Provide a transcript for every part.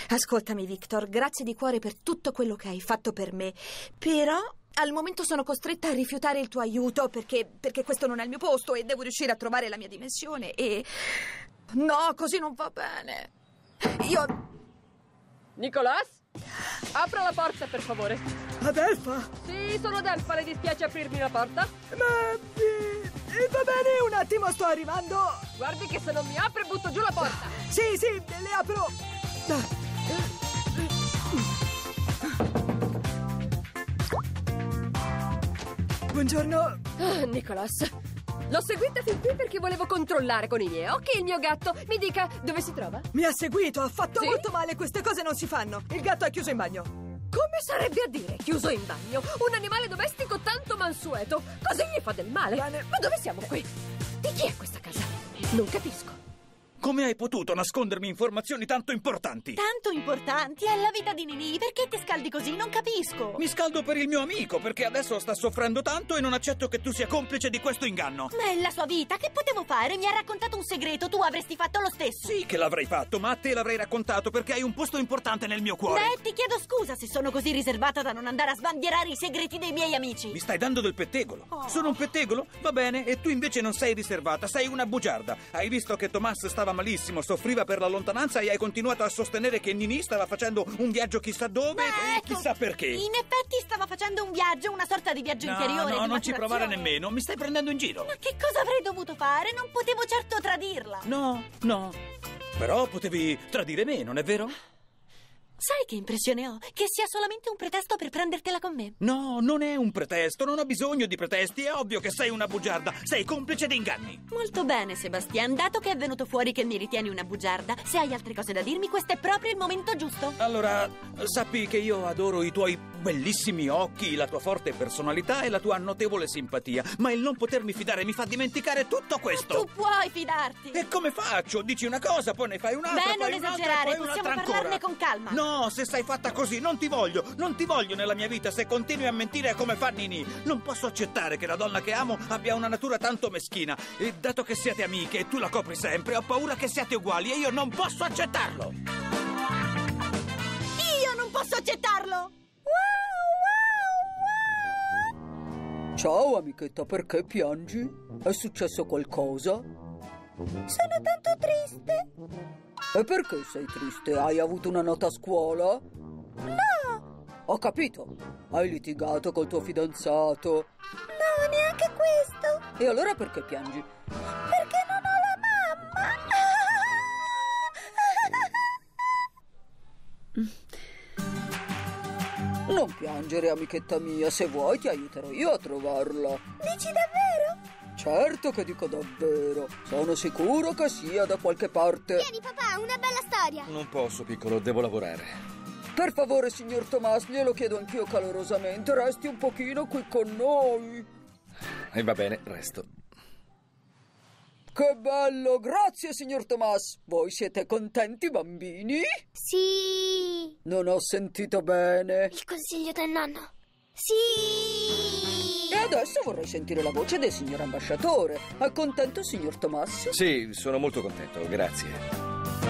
Ascoltami, Victor, grazie di cuore per tutto quello che hai fatto per me. Però al momento sono costretta a rifiutare il tuo aiuto perché questo non è il mio posto e devo riuscire a trovare la mia dimensione e... No, così non va bene. Io... Nicolas? Apra la porta, per favore. Adelfa? Sì, sono Adelfa, le dispiace aprirmi la porta? Ma... va bene, un attimo, sto arrivando. Guardi che se non mi apre butto giù la porta. Sì, le apro. Buongiorno. Nicolas, l'ho seguita fin qui perché volevo controllare con i miei occhi il mio gatto. Mi dica, dove si trova? Mi ha seguito, ha fatto Sì? molto male, queste cose non si fanno. Il gatto è chiuso in bagno. Come sarebbe a dire chiuso in bagno? Un animale domestico tanto mansueto. Così gli fa del male. Bene. Ma dove siamo qui? Di chi è questa casa? Non capisco. Come hai potuto nascondermi informazioni tanto importanti? Tanto importanti, è la vita di Nini. Perché ti scaldi così? Non capisco. Mi scaldo per il mio amico, perché adesso sta soffrendo tanto e non accetto che tu sia complice di questo inganno. Ma è la sua vita, che potevo fare? Mi ha raccontato un segreto, tu avresti fatto lo stesso. Sì che l'avrei fatto, ma a te l'avrei raccontato perché hai un posto importante nel mio cuore. Beh, ti chiedo scusa se sono così riservata da non andare a sbandierare i segreti dei miei amici. Mi stai dando del pettegolo. Oh. Sono un pettegolo? Va bene, e tu invece non sei riservata, sei una bugiarda. Hai visto che Thomas stava malissimo, soffriva per la lontananza e hai continuato a sostenere che Nini stava facendo un viaggio chissà dove e chissà perché. In effetti stava facendo un viaggio, una sorta di viaggio interiore. No, di non ci provare maturazione. nemmeno, mi stai prendendo in giro. Ma che cosa avrei dovuto fare? Non potevo certo tradirla. No. Però potevi tradire me, non è vero? Sai che impressione ho? Che sia solamente un pretesto per prendertela con me. No, non è un pretesto, non ho bisogno di pretesti, è ovvio che sei una bugiarda, sei complice di inganni. Molto bene, Sebastian. Dato che è venuto fuori che mi ritieni una bugiarda, se hai altre cose da dirmi, questo è proprio il momento giusto. Allora, sappi che io adoro i tuoi bellissimi occhi, la tua forte personalità e la tua notevole simpatia, ma il non potermi fidare mi fa dimenticare tutto questo. Tu puoi fidarti. E come faccio? Dici una cosa, poi ne fai un'altra, Beh, non poi un'altra, esagerare, poi possiamo un'altra parlarne ancora. con calma. No, se sei fatta così, non ti voglio nella mia vita se continui a mentire come fa Nini. Non posso accettare che la donna che amo abbia una natura tanto meschina. E dato che siete amiche e tu la copri sempre, ho paura che siate uguali e io non posso accettarlo. Io non posso accettarlo. Ciao amichetta, perché piangi? È successo qualcosa? Sono tanto triste. E perché sei triste? Hai avuto una nota a scuola? No. Ho capito. Hai litigato col tuo fidanzato. No, neanche questo. E allora perché piangi? Perché non ho la mamma. Non piangere, amichetta mia. Se vuoi ti aiuterò io a trovarla. Dici davvero? Certo che dico davvero. Sono sicuro che sia da qualche parte. Vieni papà, una bella storia. Non posso, piccolo, devo lavorare. Per favore, signor Thomas, glielo chiedo anch'io calorosamente. Resti un pochino qui con noi. E va bene, resto. Che bello! Grazie, signor Thomas. Voi siete contenti, bambini? Sì. Non ho sentito bene. Il consiglio del nonno. Sì. E adesso vorrei sentire la voce del signor ambasciatore. È contento, signor Thomas? Sì, sono molto contento, grazie.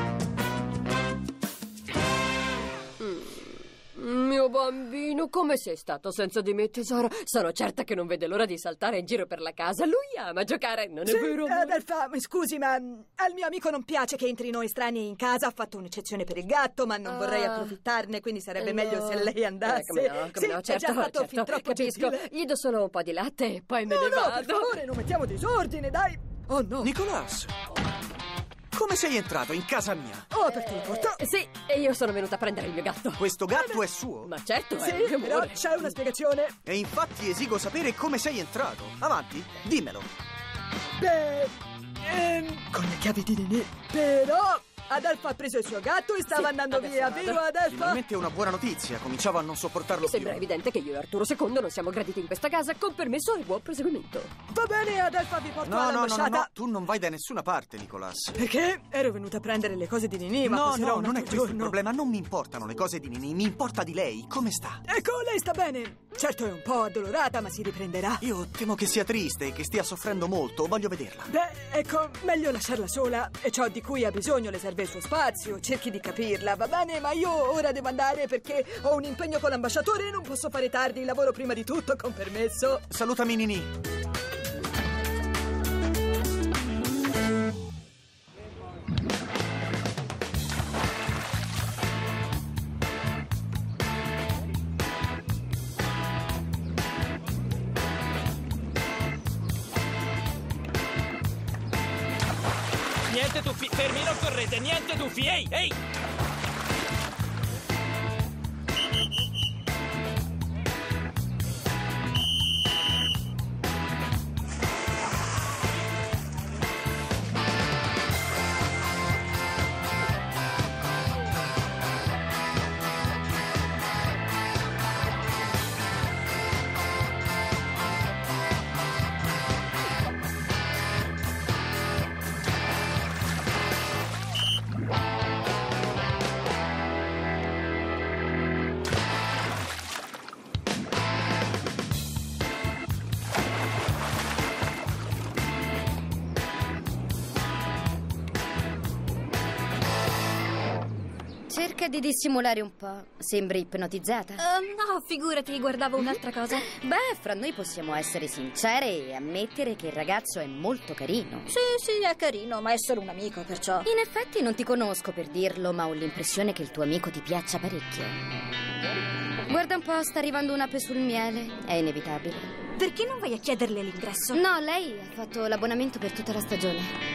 Mio bambino, come sei stato senza di me, tesoro? Sono certa che non vede l'ora di saltare in giro per la casa. Lui ama giocare, non è vero? Adelfa, mi scusi, ma al mio amico non piace che entrino estranei in casa. Ha fatto un'eccezione per il gatto, ma non vorrei approfittarne, quindi sarebbe meglio se lei andasse. Come no, Sì, è già stato fin troppo capisco. gentile. Gli do solo un po' di latte e poi me ne No, per vado. favore, non mettiamo disordine, dai. Oh no. Nicolas, come sei entrato in casa mia? Ho aperto la porta. Sì, e io sono venuta a prendere il mio gatto. Questo gatto è suo. Ma certo, Sì, è il mio però amore. c'è una spiegazione. E infatti esigo sapere come sei entrato. Avanti, dimmelo. Beh, con le chiavi di Nini. Però Adelfa ha preso il suo gatto e stava Sì, andando adesso via. vado. Vero, Adelfa? Finalmente una buona notizia. Cominciavo a non sopportarlo Mi sembra più. evidente che io e Arturo II non siamo graditi in questa casa. Con permesso e buon proseguimento. Va bene, Adelfa, vi porto No, no, no, no, all'ambasciata. no, tu non vai da nessuna parte, Nicolas. Perché? Ero venuta a prendere le cose di Nini, ma No, passerò no, un non è altro questo il giorno. problema. Non mi importano le cose di Nini, mi importa di lei. Come sta? Ecco, lei sta bene. Certo è un po' addolorata, ma si riprenderà. Io temo che sia triste e che stia soffrendo molto. Voglio vederla. Beh, ecco, meglio lasciarla sola. E ciò di cui ha bisogno le serve serve il suo spazio, cerchi di capirla, va bene? Ma io ora devo andare perché ho un impegno con l'ambasciatore e non posso fare tardi, lavoro prima di tutto, con permesso. Salutami Nini. Niente tuffi, fermi, non correte, niente tuffi, ehi, ehi! Cerca di dissimulare un po'. Sembri ipnotizzata. No, figurati, guardavo un'altra cosa. Beh, fra noi possiamo essere sincere e ammettere che il ragazzo è molto carino. Sì, è carino, ma è solo un amico, perciò. In effetti non ti conosco per dirlo, ma ho l'impressione che il tuo amico ti piaccia parecchio. Guarda un po', sta arrivando un'ape sul miele. È inevitabile. Perché non vai a chiederle l'ingresso? No, lei ha fatto l'abbonamento per tutta la stagione.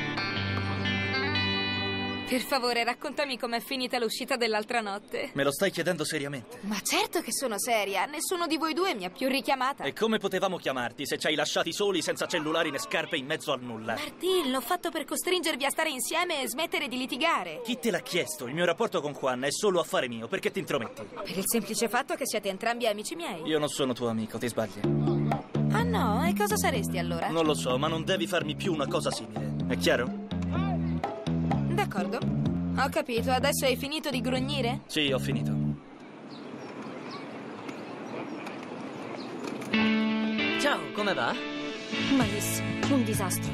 Per favore, raccontami com'è finita l'uscita dell'altra notte. Me lo stai chiedendo seriamente? Ma certo che sono seria. Nessuno di voi due mi ha più richiamata. E come potevamo chiamarti se ci hai lasciati soli senza cellulari né scarpe in mezzo al nulla? Martin, l'ho fatto per costringervi a stare insieme e smettere di litigare. Chi te l'ha chiesto? Il mio rapporto con Juan è solo affare mio, perché ti intrometti? Per il semplice fatto che siete entrambi amici miei. Io non sono tuo amico, ti sbagli. Ah no? E cosa saresti allora? Non lo so, ma non devi farmi più una cosa simile. È chiaro? D'accordo. Ho capito, adesso hai finito di grugnire? Sì, ho finito. Ciao, come va? Malissimo, un disastro.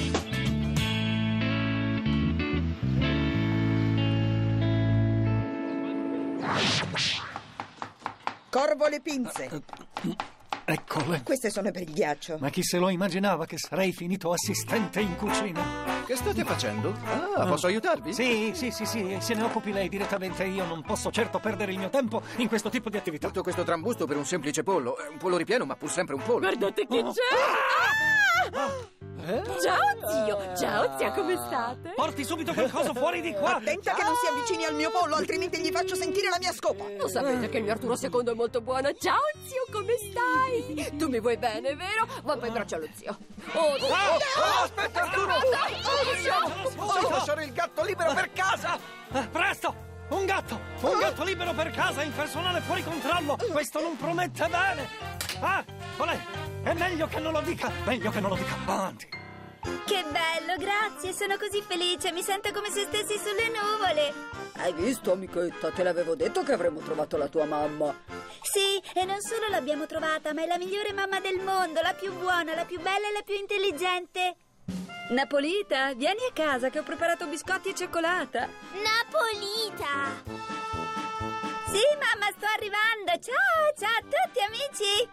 Corvo le pinze. Eccole. Queste sono per il ghiaccio. Ma chi se lo immaginava che sarei finito assistente in cucina? Che state facendo? Posso aiutarvi? Sì, se ne occupi lei direttamente. Io non posso certo perdere il mio tempo in questo tipo di attività. Tutto questo trambusto per un semplice pollo. È un pollo ripieno, ma pur sempre un pollo. Guardate che c'è! Ciao zio! Ciao zia, come state? Porti subito qualcosa fuori di qua! Attenta che non si avvicini al mio pollo, altrimenti gli faccio sentire la mia scopa. Lo sapete che il mio Arturo II è molto buono. Ciao zio, come stai? Tu mi vuoi bene, vero? Va poi braccia allo zio. Aspetta, Arturo! Non posso lasciare il gatto libero per casa! Presto! Un gatto! Un gatto libero per casa in personale fuori controllo! Questo non promette bene! Olè! È meglio che non lo dica! Meglio che non lo dica! Avanti! Che bello, grazie! Sono così felice, mi sento come se stessi sulle nuvole! Hai visto, amichetta? Te l'avevo detto che avremmo trovato la tua mamma! Sì, e non solo l'abbiamo trovata, ma è la migliore mamma del mondo, la più buona, la più bella e la più intelligente! Napolita, vieni a casa che ho preparato biscotti e cioccolata. Napolita! Sì, mamma, sto arrivando! Ciao a tutti, amici!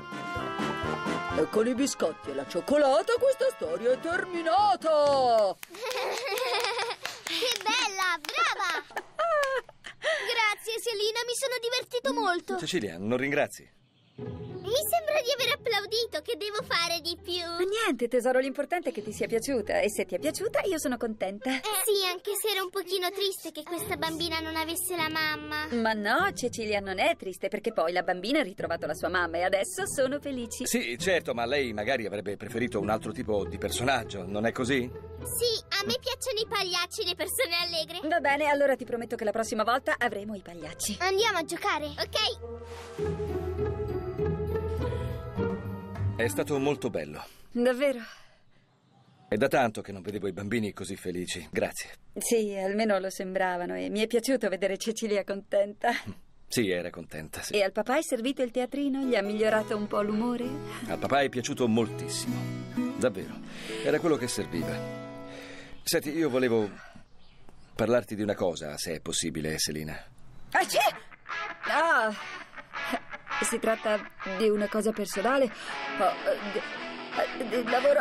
E con i biscotti e la cioccolata questa storia è terminata! Che bella, brava! Grazie, Selina, mi sono divertito molto. Cecilia, non ringrazi? Mi sembra di aver applaudito, che devo fare di più? Ma niente, tesoro, l'importante è che ti sia piaciuta. E se ti è piaciuta, io sono contenta. Sì, anche se ero un pochino triste che questa bambina non avesse la mamma. Ma no, Cecilia non è triste, perché poi la bambina ha ritrovato la sua mamma e adesso sono felici. Sì, certo, ma lei magari avrebbe preferito un altro tipo di personaggio, non è così? Sì, a me piacciono i pagliacci, le persone allegre. Va bene, allora ti prometto che la prossima volta avremo i pagliacci. Andiamo a giocare, ok? È stato molto bello. Davvero? È da tanto che non vedevo i bambini così felici. Grazie. Sì, almeno lo sembravano e mi è piaciuto vedere Cecilia contenta. Sì, era contenta, sì. E al papà hai servito il teatrino? Gli ha migliorato un po' l'umore? Al papà è piaciuto moltissimo. Davvero. Era quello che serviva. Senti, io volevo parlarti di una cosa, se è possibile, Selina. Si tratta di una cosa personale? Di lavoro?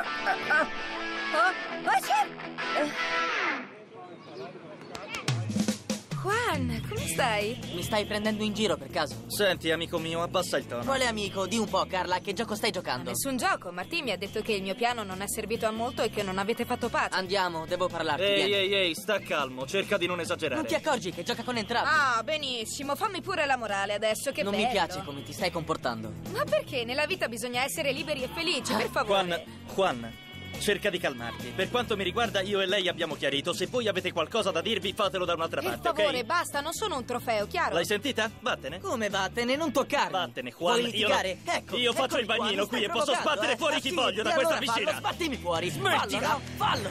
Juan, come stai? Mi stai prendendo in giro per caso? Senti, amico mio, abbassa il tono. Quale amico? Di un po', Carla, che gioco stai giocando? Nessun gioco. Martì mi ha detto che il mio piano non è servito a molto e che non avete fatto pace. Andiamo, devo parlarti. vieni. Ehi, sta calmo, cerca di non esagerare. Non ti accorgi che gioca con entrambi? Ah, benissimo. Fammi pure la morale adesso, che non bello. mi piace come ti stai comportando. Ma perché? Nella vita bisogna essere liberi e felici, per favore. Juan, cerca di calmarti. Per quanto mi riguarda, io e lei abbiamo chiarito. Se voi avete qualcosa da dirvi, fatelo da un'altra Per parte, favore, ok? basta, non sono un trofeo, chiaro? L'hai sentita? Vattene. Come vattene? Non toccarmi. Vattene, Juan. Vuoi litigare? Io faccio il bagnino qui e posso sbattere fuori chi voglio da questa piscina. Fallo, sbattimi fuori. Smettila. Fallo.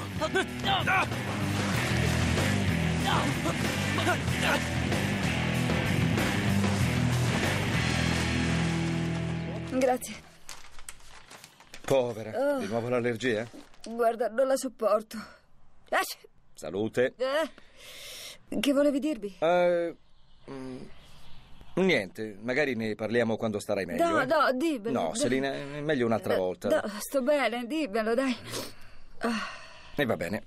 Grazie. Povera, di nuovo l'allergia? Guarda, non la sopporto. Salute. Che volevi dirmi? Niente, magari ne parliamo quando starai meglio. No, dimmelo. No, Selina, è meglio un'altra volta. No, sto bene, dimmelo, dai. E va bene.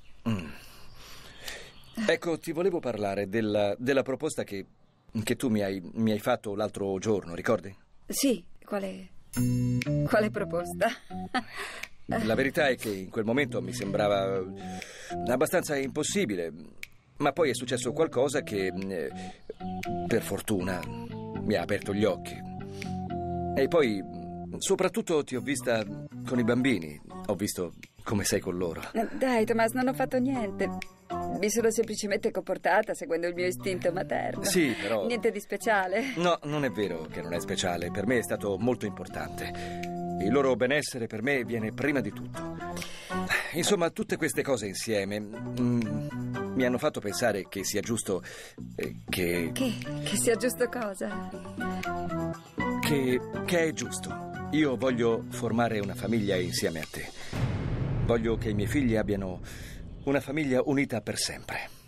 Ecco, ti volevo parlare della proposta che tu mi hai fatto l'altro giorno, ricordi? Sì, quale proposta? La verità è che in quel momento mi sembrava abbastanza impossibile, ma poi è successo qualcosa che, per fortuna, mi ha aperto gli occhi. E poi, soprattutto, ti ho vista con i bambini. Ho visto come sei con loro. Dai, Tomas, non ho fatto niente. Mi sono semplicemente comportata seguendo il mio istinto materno. Sì, però... Niente di speciale. No, non è vero che non è speciale. Per me è stato molto importante. Il loro benessere per me viene prima di tutto. Insomma, tutte queste cose insieme mi hanno fatto pensare che sia giusto che... Che sia giusto cosa? Che è giusto. Io voglio formare una famiglia insieme a te. Voglio che i miei figli abbiano una famiglia unita per sempre.